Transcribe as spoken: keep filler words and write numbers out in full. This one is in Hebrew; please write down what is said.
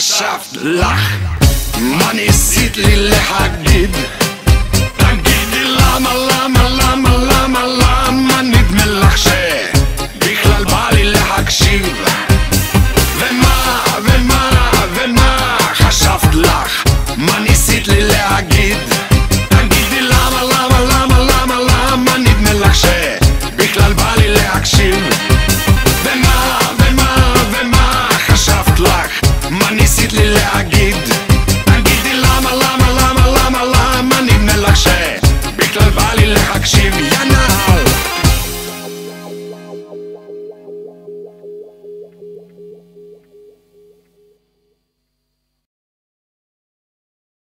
חשבת לך? מה ניסית לי להגיד? תגידי למה, למה, למה, למה, למה נדמה לך שבכלל בא לי להקשיב? ומה, ומה, ומה חשבת לך? מה ניסית לי להגיד? תגידי למה, למה, למה, למה, למה נדמה לך שבכלל בא לי להקשיב? ומה, ומה, ומה חשבת לך? מה ניסית לי להגיד?